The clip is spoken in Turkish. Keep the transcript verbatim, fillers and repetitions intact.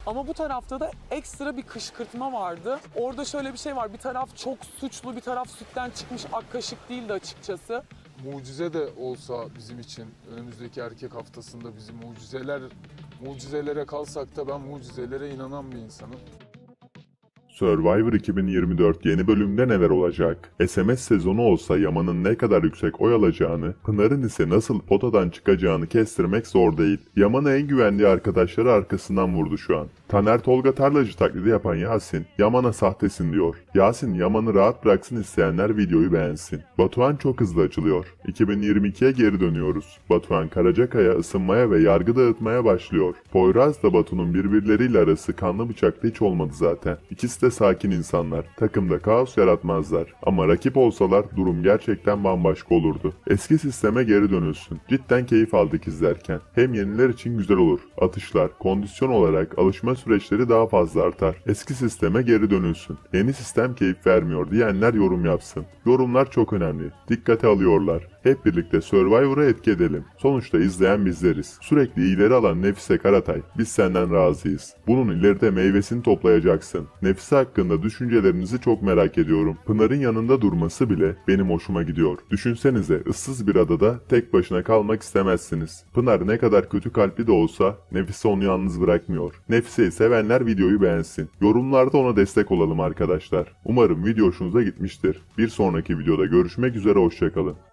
Ama bu tarafta da ekstra bir kışkırtma vardı. Orada şöyle bir şey var. Bir taraf çok suçlu, bir taraf sütten çıkmış ak kaşık değildi açıkçası. Mucize de olsa bizim için önümüzdeki erkek haftasında bizim mucizeler mucizelere kalsak da ben mucizelere inanan bir insanım. Survivor iki bin yirmi dört yeni bölümde neler olacak? S M S sezonu olsa Yaman'ın ne kadar yüksek oy alacağını, Pınar'ın ise nasıl potadan çıkacağını kestirmek zor değil. Yaman'ı en güvendiği arkadaşları arkasından vurdu şu an. Taner Tolga Tarlacı taklidi yapan Yasin, Yaman'a sahtesin diyor. Yasin, Yaman'ı rahat bıraksın isteyenler videoyu beğensin. Batuhan çok hızlı açılıyor. iki bin yirmi ikiye geri dönüyoruz. Batuhan Karacakaya ısınmaya ve yargı dağıtmaya başlıyor. Poyraz da Batu'nun birbirleriyle arası kanlı bıçakta hiç olmadı zaten. İkisi de sakin insanlar. Takımda kaos yaratmazlar. Ama rakip olsalar durum gerçekten bambaşka olurdu. Eski sisteme geri dönülsün. Cidden keyif aldık izlerken. Hem yeniler için güzel olur. Atışlar, kondisyon olarak alışma süreçleri daha fazla artar. Eski sisteme geri dönülsün. Yeni sistem keyif vermiyor diyenler yorum yapsın. Yorumlar çok önemli. Dikkate alıyorlar. Hep birlikte Survivor'a etki edelim. Sonuçta izleyen bizleriz. Sürekli iyileri alan Nefise Karatay, biz senden razıyız. Bunun ileride meyvesini toplayacaksın. Nefise hakkında düşüncelerinizi çok merak ediyorum. Pınar'ın yanında durması bile benim hoşuma gidiyor. Düşünsenize, ıssız bir adada tek başına kalmak istemezsiniz. Pınar ne kadar kötü kalpli de olsa Nefise onu yalnız bırakmıyor. Nefise'yi sevenler videoyu beğensin. Yorumlarda ona destek olalım arkadaşlar. Umarım video hoşunuza gitmiştir. Bir sonraki videoda görüşmek üzere, hoşçakalın.